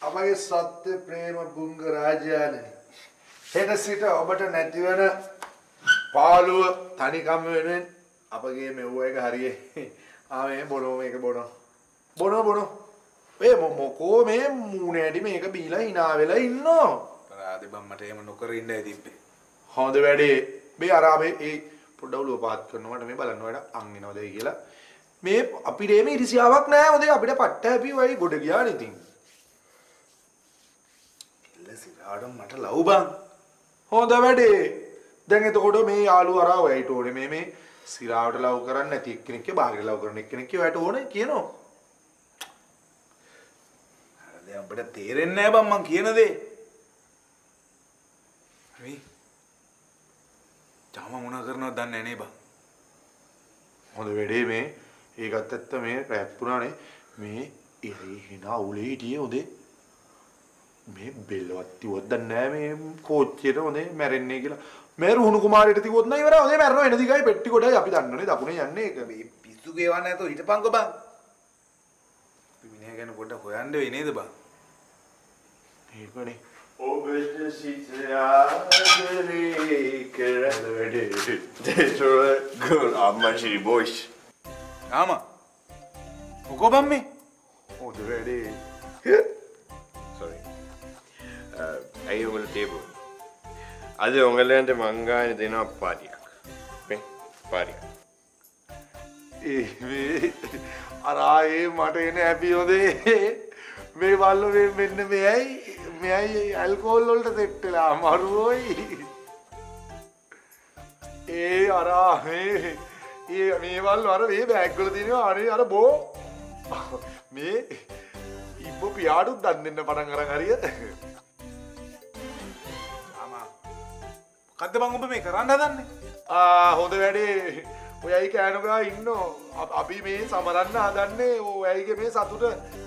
අපගේ සත්‍ය ප්‍රේම බුංග රාජයාණනි. හෙට සිට ඔබට නැතිවන පාළුව තනිකම වෙනුවෙන් අපගේ මෙව්ව එක හරියේ. මේ බොනෝ මේක බොනෝ. මේ මොකෝ මේ මූණේ ඇටි මේක බීලා hina වෙලා ඉන්නෝ. පරාදේ බම් මට එහෙම නොකර ඉන්නයි තිබ්බේ. හොඳ වැඩේ. මේ අරාබේ ඒ පොඩ්ඩක් ඔලුව පාත් කරනකොට මේ බලන්න වැඩ අං එනවද කියලා. මේ අපිට මේ ඉරිසියාවක් නැහැ. හොඳේ අපිට පට්ට හැපි වයි ගොඩ ගියානේ ඉතින්. එල්ලසිරාඩ මට ලව් බං. හොඳ වැඩේ. දැන් එතකොට මේ යාළුවා අරා ඔයයිට ඕනේ මේ සිරාවට ලව් කරන්නේ නැති එක්කෙනෙක්ගේ බාහිර ලව් කරන එක්කෙනෙක්ගේ ඔයට ඕනේ කියනවා. අර දැන් අපිට තේරෙන්නේ නැහැ බං මං කියන දේ. හරි. තාම මොනා කරනවද දන්නේ නැහැ නේ බං. හොඳ වැඩේ මේ ඒකත් ඇත්ත මේ රැත් පුරානේ මේ ඉරි hina උලේ හිටියේ හොඳේ. මේ බෙල්ලවත් තියුවත් දන්නේ නැහැ මේ කෝච්චියට හොඳේ මැරෙන්නේ කියලා. මේ රුහුණු කුමාරයට තියුවොත් නෑ ඉවරයි. හොඳේ මැරෙනවා එන දිගයි පෙට්ටි කොටයි අපි දන්නනේ දකුණේ යන්නේ ඒක. මේ පිස්සු ගෙවන්න නැතෝ හිටපන්කෝ බං. අපි මිනිහා ගැන පොඩ්ඩක් හොයන්න වෙයි නේද බං? ඒකනේ. ඔබට සිතයාදරේ කරන වැඩේ. That's right. Girl, I'm actually boys. ආමා. මොකෝ බං මේ? හොඳ වැඩේ. Sorry. I will table. අද ඔයගලන්ට මං ගානේ දෙනවා පාටියක්. මේ පාටියක්. මේ අරායේ මට එන හැපි හොඳේ. මේ බල්ලෝ මේ මෙන්න මෙයයි ඇල්කොහොල් වලට සෙට් වෙලා අමාරුයි. අරා මේ බල්ලෝ අර මේ බෑග් වල තියෙනවා අනේ අර බෝ. මේ ඉබ්බෝ පියාඩුත් දන් දෙන්න පටන් අරන් හරිය. මොකද්ද බං ඔබ මේ කරන්න හදන්නේ? හොඳ වැඩේ. ඔයයි කෑනගා ඉන්නෝ. අපි මේ සමරන්න හදන්නේ ඔයයිගේ මේ සතුට.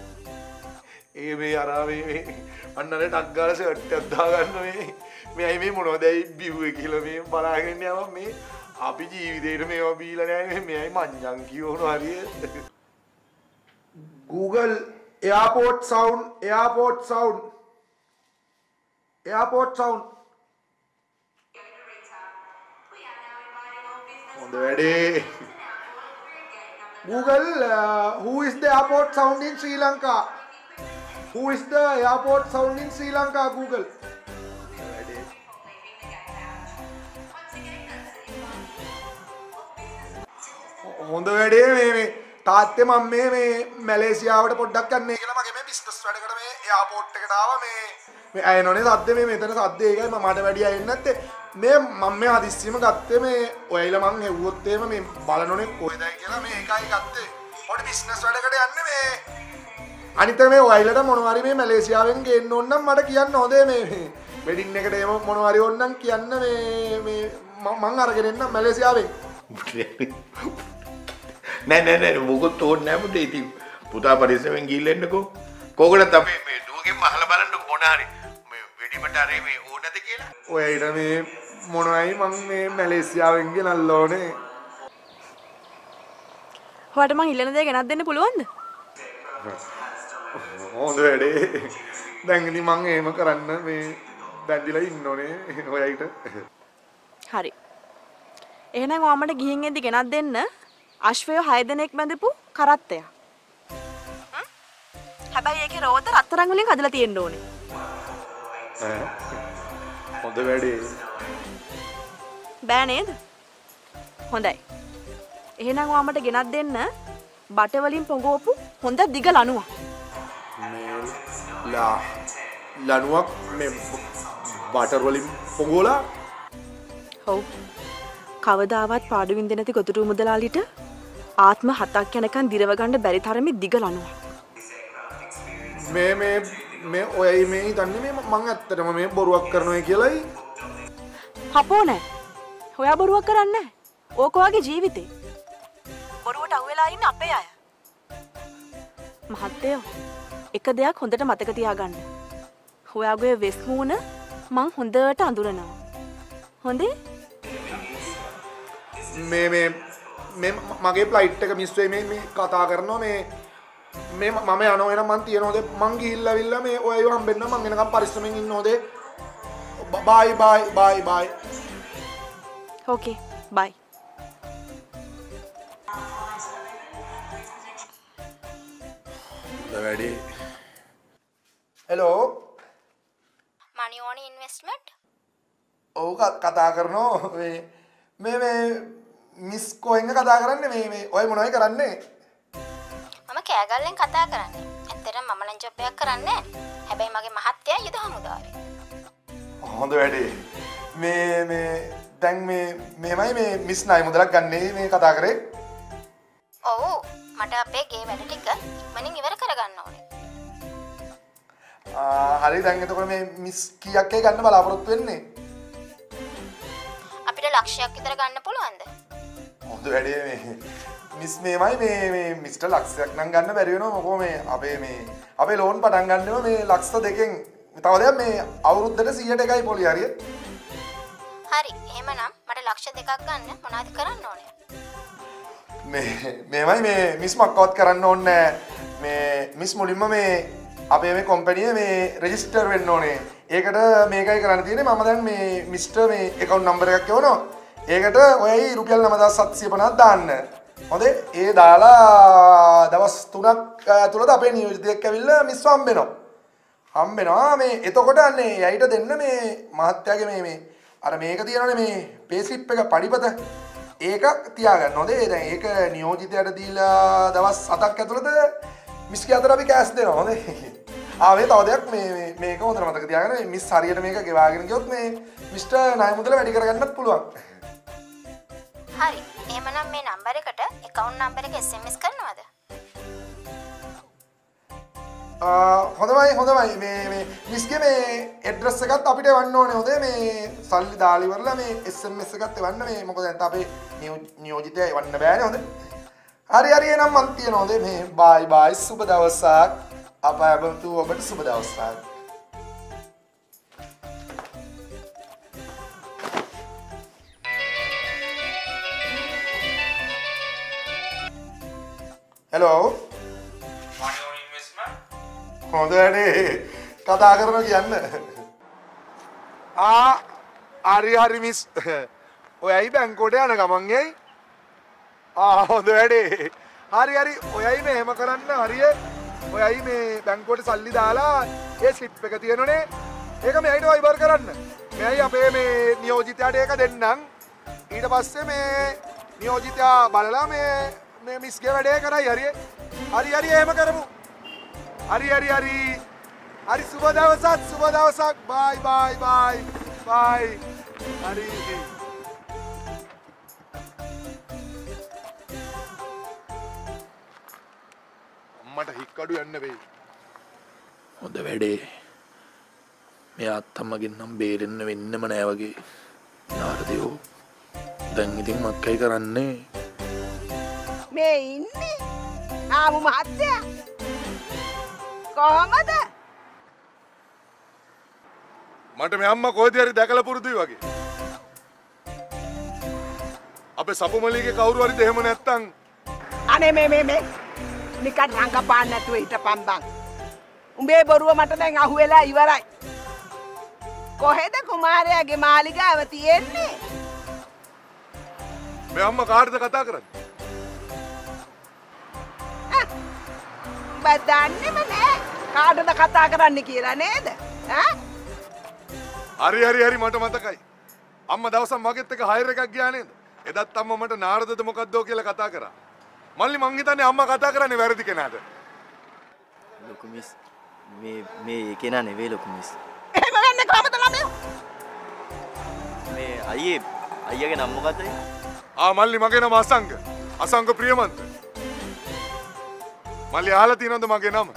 මේ අරා මේ අන්නර ටක් ගාලා ෂර්ට් එකක් දාගන්න මෙයි මේ මොනවදයි බිව්වේ කියලා මේ බලාගෙන යනවා මේ අපි ජීවිතේට මේවා බීලා නැහැ මෙයි මංජන් කියවන හරිය. Google airport sound. හොඳ වැඩේ. Google who is the airport sound in Sri Lanka? Who is the airport sound in Sri Lanka? Google. හොඳ වැඩේ මේ තාත්තේ මම මේ මැලේසියාවට පොඩ්ඩක් යන්නේ කියලා මගේ මේ බිස්නස් වැඩකට මේ එයාපෝට් එකට ආවා මේ ඇයනෝනේ සද්ද මේ මෙතන සද්ද ඒකයි මම මට වැඩි ඇහෙන්නේ නැත්තේ මේ මම මේ හදිස්සියම ගත්තේ මේ ඔයයිලා මං හෙව්වොත් එහෙම මේ බලනෝනේ කොහෙදයි කියලා මේ එකයි ගත්තේ පොඩි බිස්නස් වැඩකට යන්නේ මේ අනිත් මේ ඔයයිලට මොනවාරි මේ මැලේසියාවෙන් ගේන්න ඕන නම් මට කියන්න හොඳේ මේ වෙඩින් එකට එහෙම මොනවාරි ඕන නම් කියන්න මේ මං අරගෙන එන්න මැලේසියාවෙන් නෑ මොකොත් ඕනේ නෑ පුතේ ඉතින් පුතා පරිස්සමෙන් ගිහිල්ලා එන්නකෝ කෝකටත් අපි මේ දුවගෙන් අහලා බලන්න මොන හරි මේ වෙඩිමට හරි මේ ඕනද කියලා ඔයයිට මේ මොනවයි මං මේ මැලේසියාවෙන් ගෙනල්ල ඕනේ ඔයාලට මං ඉල්ලන දේ ගෙනත් දෙන්න පුළුවන්ද? හොඳ වැඩේ. දැන් ඉතින් මං එහෙම කරන්න මේ බැඳිලා ඉන්න ඕනේ ඔයයිට. හරි. එහෙනම් ඔයාමට ගිහින් එද්දි ගෙනත් දෙන්න අශ්වය 6 දෙනෙක් බැඳපු කරත්තයක්. හැබැයි ඒකේ රෝද රත්තරන් වලින් හදලා තියෙන්න ඕනේ. හොඳ වැඩේ. බෑ නේද? හොඳයි. එහෙනම් ඔයාමට ගෙනත් දෙන්න බට වලින් පොඟවපු හොඳ දිග ලණුවක්. මේ ලණුවක් මේ බටර් වලින් පොඟවලා ඔව්. කවදාවත් පාඩු වින්දේ නැති ගොදුරු මුදලාලිට ආත්ම 7ක් යනකන් දිරව ගන්න බැරි තරමේ දිග ලණුවක්. මේ ඔයයි මේ හිතන්නේ මේ මං ඇත්තටම මේ බොරුවක් කරනවා කියලායි. හපෝ නෑ. ඔයා බොරුවක් කරන්නේ නෑ. ඕක වගේ ජීවිතේ. බොරුවට අහු වෙලා ඉන්න අපේ අය. මහත්තයෝ එක දෙයක් හොඳට මතක තියාගන්න. ඔයාගේ වෙස් මූණ මං හොඳට අඳුරනවා. හොඳේ? මේ මගේ ෆ්ලයිට් එක මිස් වෙයි මේ කතා කරනවා මේ මේ මම යනවා එහෙනම් මං තියනෝද මං ගිහිල්ලාවිල්ලා මේ ඔයව හම්බෙන්න මං එනකම් පරිස්සමෙන් ඉන්නෝද බයි බයි බයි බයි ඕකේ බයි. වැඩි හෙලෝ money on investment ඔව් කතා කරනවා මේ මිස් කොහෙන්ද කතා කරන්නේ මේ ඔය මොනවයි කරන්නේ මම කෑගල්ලෙන් කතා කරන්නේ. ඇත්තටම මම නම් ජොබ් එකක් කරන්නේ නැහැ. හැබැයි මගේ මහත්තයා යුද හමුදාවේ. හොඳ වැඩේ මේ දැන් මේමයි මේ මිස් නයි මුදලක් ගන්නේ මේ කතා කරේ ඔව් මට අපේ ගේ වැඩ ටික ඉක්මනින් ඉවර කරගන්න ඕනේ. හරි දැන් එතකොට මේ මිස් කීයක් ගන්න බලාපොරොත්තු වෙන්නේ අපිට ලක්ෂයක් විතර ගන්න පුළුවන්ද? හොඳ වැඩේ මේ මිස් මේමයි මේ මිස්ටර් ලක්ෂයක් නම් ගන්න බැරි වෙනවා මොකෝ මේ අපේ ලෝන් පටන් ගන්නවා මේ ලක්ෂ දෙකෙන් තව දෙයක් මේ අවුරුද්දට 100%යි පොලි හරිය හරි එහෙමනම් මට ලක්ෂ දෙකක් ගන්න මොනවද කරන්න ඕනේ? මේමයි මේ මිස් මක්කවත් කරන්න ඕනේ මේ මිස් මුලින්ම මේ අපේ මේ කම්පැනිය මේ රෙජිස්ටර් වෙන්න ඕනේ. ඒකට මේකයි කරන්න තියෙන්නේ මම දැන් මේ මිස්ටර් මේ account number එකක් එවනවා. ඒකට ඔයයි රුපියල් 9750ක් දාන්න. හොඳේ? ඒ දාලා දවස් 3ක් ඇතුළත අපේ නියෝජිතයෙක් ඇවිල්ලා මිස් හම්බෙනවා මේ එතකොට අන්නේ යයිට දෙන්න මේ මහත්තයාගේ මේ අර මේක තියෙනවනේ මේ පේ ස්ලිප් එක පඩිපත ඒක තියාගන්න. හොඳේ? දැන් ඒක නියෝජිතයට දීලා දවස් 7ක් ඇතුළත මිස්ගේ අතට අපි කෑස් දෙනවා. හොඳේ? ආවේ තව දෙයක් මේක හොඳට මතක තියාගන්න. මිස් හරියට මේක ගෙවාගෙන ගියොත් මේ මිස්ටර් ණය මුදල වැඩි කරගන්නත් පුළුවන්. හරි. එහෙමනම් මේ නම්බර් එකට account number එක SMS කරනවද? හොඳයි මේ මිස්ගේ මේ ඇඩ්‍රස් එකත් අපිට එවන්න ඕනේ. හොඳේ? මේ සල්ලි දාලා ඉවරලා මේ SMS එකත් එවන්න මේ මොකද දැන් අපේ නියෝජිතයා එවන්න බෑනේ. හොඳේ? හරි එහෙනම් මන් තියනවා. හොඳේ? මේ බයි සුබ දවසක්. අපබතු ඔබට සුබ දවසක්. හෙලෝ money on investment හොඳ වැඩේ කතා කරනවා කියන්න හරි මිස් ඔයයි බැංකුවට යන ගමන් යයි හොඳ වැඩේ හරි ඔයයි මේ එහෙම කරන්න හරිය ඔයයි මේ බැංකුවට සල්ලි දාලා ඒ ස්ලිප් එක තියෙනනේ ඒක මෙයිට වයිබර් කරන්න මෙයි අපේ මේ නියෝජිතයාට ඒක දෙන්නම් ඊට පස්සේ මේ නියෝජිතයා බලලා මේ මිස්ගේ වැඩේ කරයි හරි එහෙම කරමු හරි සුබ දවසක් බයි හරි අම්මට හික්කඩු යන්න වෙයි හොඳ වැඩේ මේ අත්තම්මගෙන් නම් බේරෙන්න වෙන්නම නෑ වගේ නාරදයෝ දැන් ඉතින් මක්කයි කරන්නේ මේ ඉන්නේ ආමු මහත්තයා කොහමද මට මේ අම්මා කොහෙද හරි දැකලා පුරුදුයි වගේ අපේ සපුමලිගේ කවුරු හරිද එහෙම නැත්තම් අනේ මේ නිකන් රංගපාන්න නැතුව හිටපන් බං උඹේ බොරුව මට දැන් අහුවෙලා ඉවරයි කොහෙද කුමාරයාගේ මාලිගාව තියෙන්නේ මේ අම්මා කාටද කතා කරන්නේ බදන්නෙම නෑ කාටද කතා කරන්න කියලා නේද හරි මට මතකයි අම්මා දවසක් මගෙත් එක හයර් එකක් ගියා නේද එදත් අම්මා මට නාරදද මොකද්දෝ කියලා කතා කරා මල්ලි මං හිතන්නේ අම්මා කතා කරන්නේ වැරදි කෙනාද ලොකු මිස් මේ කෙනා නෙවෙයි ලොකු මිස් එහෙම වෙන්නේ කොහමද ළමයෝ මේ අයියාගේ නම මොකද්ද මල්ලි මගේ නම අසංක ප්‍රියමන්ත මල්ලි අහලා තියෙනවද මගේ නම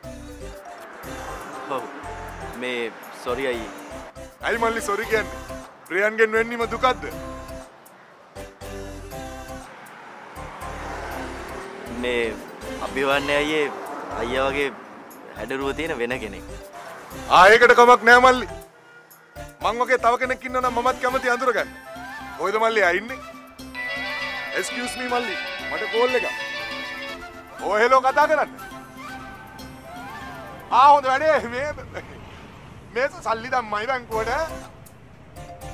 ඔව් මේ සෝරි අයියේ ඇයි මල්ලි සොරි කියන්නේ ප්‍රියන්ගෙන් වෙන්නීම දුකක්ද මේ අභිවන්නේ අයියා වගේ හැඩරුව තියෙන වෙන කෙනෙක් ඒකට කමක් නෑ මල්ලි මං වගේ තව කෙනෙක් ඉන්නවා නම් මමත් කැමති අඳුරගන්න කොහෙද මල්ලි ආ ඉන්නේ excuse me මල්ලි මට කෝල් එකක් හෙලෝ කතා කරන්න හොඳ වැඩේ මේ සල්ලි දැම්මයි බැංකුවට.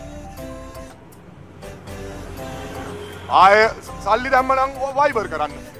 ආයේ සල්ලි දැම්ම නම් වයිබර් කරන්න.